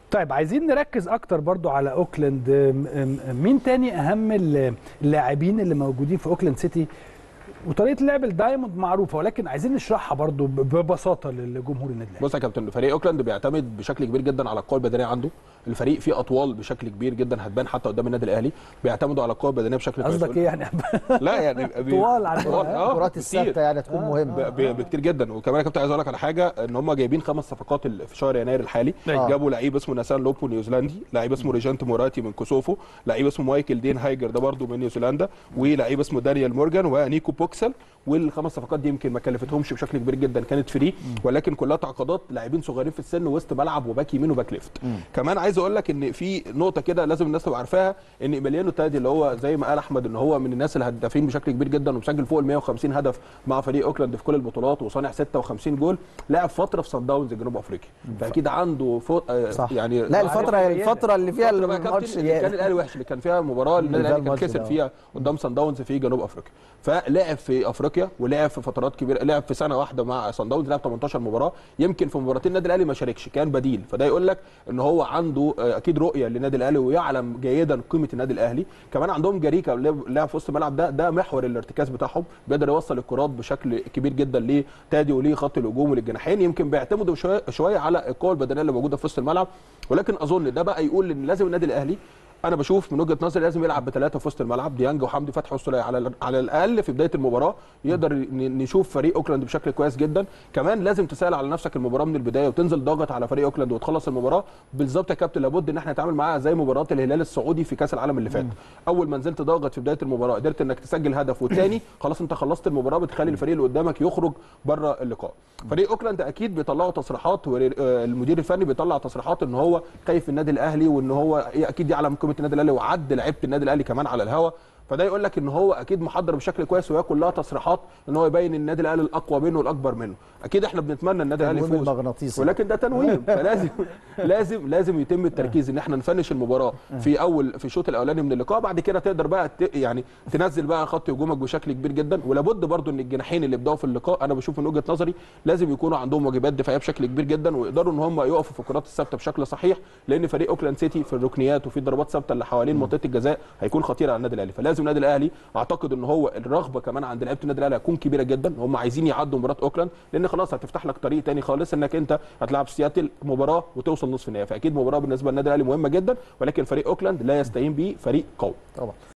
طيب عايزين نركز اكتر برضو على اوكلاند. مين تاني اهم اللاعبين اللي موجودين في اوكلاند سيتي؟ وطريقه لعب الدايموند معروفه، ولكن عايزين نشرحها برضو ببساطه للجمهور النادي الاهلي. بص يا كابتن، فريق اوكلاند بيعتمد بشكل كبير جدا على القوه البدنيه عنده. الفريق فيه اطوال بشكل كبير جدا هتبان حتى قدام النادي الاهلي، بيعتمدوا على القوه البدنيه بشكل كويس. قصدك ايه يعني؟ لا يعني طوال على الكرات الثابته يعني تكون مهمه بكتير جدا. وكمان يا كابتن عايز اقول لك على حاجه، ان هم جايبين 5 صفقات في شهر يناير الحالي. جابوا لعيب اسمه ناسان لوبو نيوزيلندي، لعيب اسمه ريجانت موراتي من كوسوفو، لعيب اسمه مايكل دين هايجر ده برده من نيوزيلندا، ولعيب اسمه دانيال مورجان ونيكو بوكسل. والخمس صفقات دي يمكن ما كلفتهمش بشكل كبير جدا، كانت فري، ولكن كلها تعاقدات لاعبين صغيرين في السن وسط ملعب وباك يمين وباك ليفت. كمان عايز اقول لك ان في نقطه كده لازم الناس تبقى عارفاها، ان ايميليانو تادي اللي هو زي ما قال احمد ان هو من الناس الهدافين بشكل كبير جدا ومسجل فوق ال 150 هدف مع فريق اوكلاند في كل البطولات وصانع 56 جول، لعب فتره في صن داونز جنوب افريقيا، فاكيد عنده يعني لا الفتره اللي فيها الماتش اللي كان الاهلي وحش، اللي كان فيها مباراه النادي الاهلي كان كسب فيها قدام صن داونز في جنوب افريقيا، فلعب في افريقيا ولعب في فترات كبيره، لعب في سنه واحده مع صن داونز لعب 18 مباراه، يمكن في مباراتين النادي الاهلي ما شاركش، كان بديل. فده يقول لك ان هو عنده اكيد رؤيه للنادي الاهلي ويعلم جيدا قيمه النادي الاهلي. كمان عندهم جاريكا لاعب في وسط الملعب، ده محور الارتكاز بتاعهم، بيقدر يوصل الكرات بشكل كبير جدا لتادي وليه خط الهجوم وللجناحين. يمكن بيعتمدوا شويه على القوه البدنيه اللي موجوده في وسط الملعب، ولكن اظن ده بقى يقول ان لازم النادي الاهلي، انا بشوف من وجهه نظري لازم يلعب بثلاثه في وسط الملعب، ديانج وحمدي فتحي والسوليه على الاقل في بدايه المباراه، يقدر نشوف فريق اوكلاند بشكل كويس جدا. كمان لازم تسهل على نفسك المباراه من البدايه وتنزل ضاغط على فريق اوكلاند وتخلص المباراه بالظبط يا كابتن. لابد ان احنا نتعامل معاها زي مباراه الهلال السعودي في كاس العالم اللي فات، اول ما نزلت ضاغط في بدايه المباراه قدرت انك تسجل هدف والثاني خلاص انت خلصت المباراه، بتخلي الفريق اللي قدامك يخرج بره اللقاء. فريق اوكلاند اكيد بيطلعوا تصريحات، والمدير الفني بيطلع تصريحات ان هو خايف النادي الاهلي، وان هو اكيد يعلم قيمه النادي الاهلي وعد لعيبه النادي الاهلي كمان على الهوا، فده يقول لك ان هو اكيد محضر بشكل كويس، وهي كلها تصريحات ان هو يبين النادي الاهلي الاقوى منه والاكبر منه. اكيد احنا بنتمنى النادي الاهلي يفوز، ولكن ده تنويم، فلازم يتم التركيز ان احنا نفنش المباراه في الشوط الاولاني من اللقاء، بعد كده تقدر بقى يعني تنزل بقى خط هجومك بشكل كبير جدا. ولابد برضو ان الجناحين اللي بداوا في اللقاء انا بشوف من وجهه نظري لازم يكونوا عندهم واجبات دفاعيه بشكل كبير جدا، ويقدروا ان هم يقفوا في الكرات الثابته بشكل صحيح، لان فريق اوكلاند سيتي في الركنيات وفي الضربات الثابته اللي حوالين منطقه الجزاء هيكون خطير على النادي الاهلي. فلازم النادي الاهلي، اعتقد ان هو الرغبه كمان عند لعيبه النادي الاهلي هتكون كبيره جدا، هم عايزين يعدوا مباراه اوكلاند، لان خلاص هتفتح لك طريق تاني خالص انك انت هتلعب سياتل مباراه وتوصل نصف النهائي. فاكيد مباراه بالنسبه للنادي الاهلي مهمه جدا، ولكن فريق اوكلاند لا يستهين به، فريق قوي طبعا.